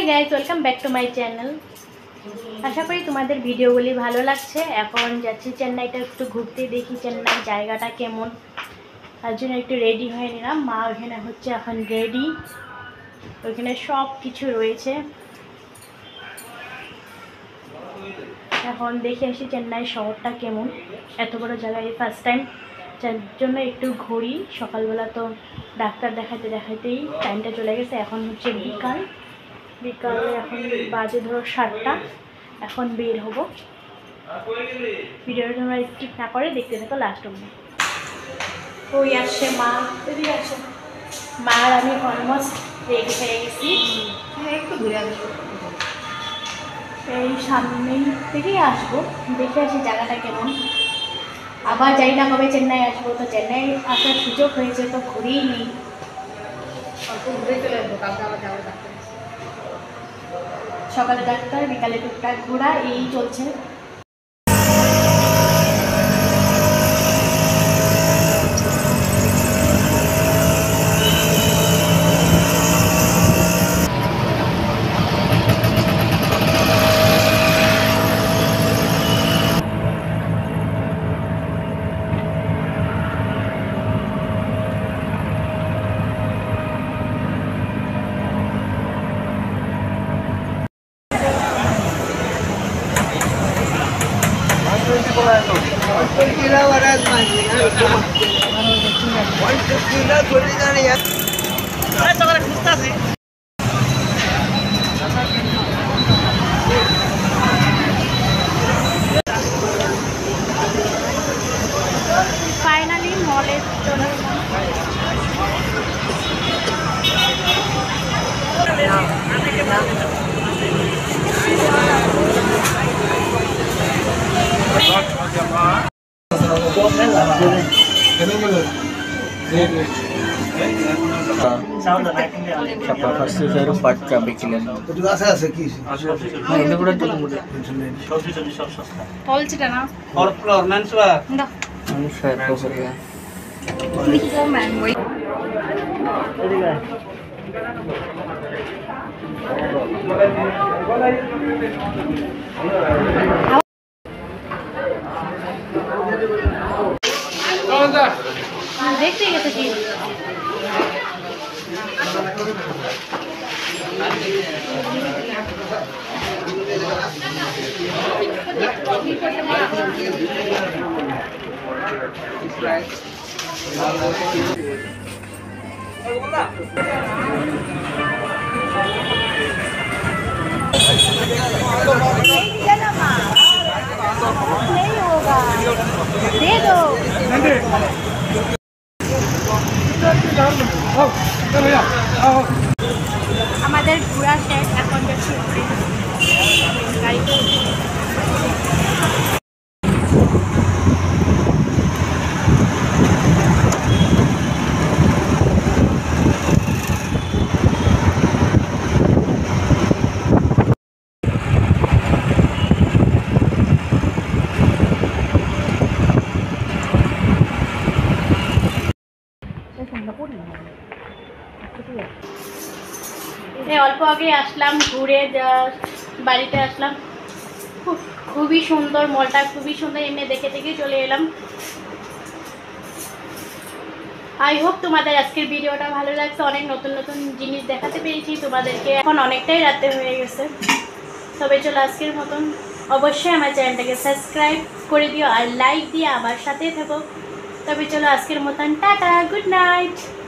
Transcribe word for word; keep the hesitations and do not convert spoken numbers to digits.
High guys, welcome back to my channel. আশা করি তোমাদের ভিডিওগুলি ভালো লাগছে। এখন যাচ্ছি চেন্নাইটা একটু ঘুরতে, দেখি চেন্নাই জায়গাটা কেমন। তার জন্য একটু রেডি হয়ে নিলাম। মা ওখানে হচ্ছে এখন রেডি, ওইখানে সব কিছু রয়েছে। এখন দেখে আসি চেন্নাই শহরটা কেমন। এত বড় জায়গায় ফার্স্ট টাইম, যার জন্য একটু ঘুরি। সকালবেলা তো ডাক্তার দেখাতে দেখাতেই টাইমটা চলে গেছে। এখন হচ্ছে বিকাল বিকালে এখন বাজে ধরো সাতটা। এখন বের হব। ভিডিওটা তোমরা স্কিপ না করে দেখতে থাকো লাস্ট অবধি। ওই আসছে মা, যদি আসে মা আর আমি অলমোস্ট রেডি হয়ে গেছি। একটু ঘুরে আসবো, এই সামনেই থেকেই আসবো, দেখে আসি জায়গাটা কেমন। আবার যাই না কবে চেন্নাই আসবো, তো চেন্নাই আসার সুযোগ হয়েছে তো ঘুরেই নেই। অল্প ঘুরে চলে আসবো, কালকে আবার যাবো ডাক্তার। সকালে ডাক্তার, বিকালে টুকটাক ঘোরা, এই চলছে। ফাইনালি মলের জন্য পাটকা বিকিলেন আছে আছে কি না এটা পুরো তো মুড়ে সবজি সবজি সব সস্তা হলছেটা না ফর ফ্লোর মানসবা না আমি শেয়ার করব নিকো ম্যাঙ্গো এদিকে দেখতে গেছে কি नहीं होगा, दे दो। আমাদের ঘোরা শেষ, এখন যাচ্ছি গাড়িতে। অল্প আগে আসলাম ঘুরে, যা বাড়িতে আসলাম। খুবই সুন্দর মলটা, খুবই সুন্দর। এমনি দেখে দেখে চলে এলাম। আই হোপ তোমাদের আজকের ভিডিওটা ভালো লাগছে। অনেক নতুন নতুন জিনিস দেখাতে পেরেছি তোমাদেরকে। এখন অনেকটাই রাতে হয়ে গেছে। তবে চলো আজকের মতন অবশ্যই আমার চ্যানেলটাকে সাবস্ক্রাইব করে দিও আর লাইক দিয়ে আমার সাথে থাকো। তবে চলো আজকের মতন টাটা, গুড নাইট।